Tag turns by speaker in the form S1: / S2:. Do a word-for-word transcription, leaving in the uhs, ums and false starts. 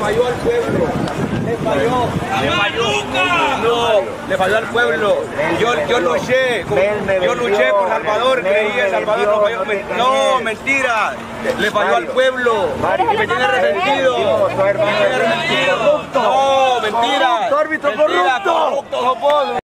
S1: falló al pueblo. Le falló. Le falló. No, le falló al pueblo. Yo, yo luché. Yo luché por Salvador. Creí en Salvador. No, falló. No, mentira. Le falló al pueblo. Y me tiene resentido. Me tiene resentido. No, mentira.
S2: ¡Árbitro corrupto!
S1: Corrupto,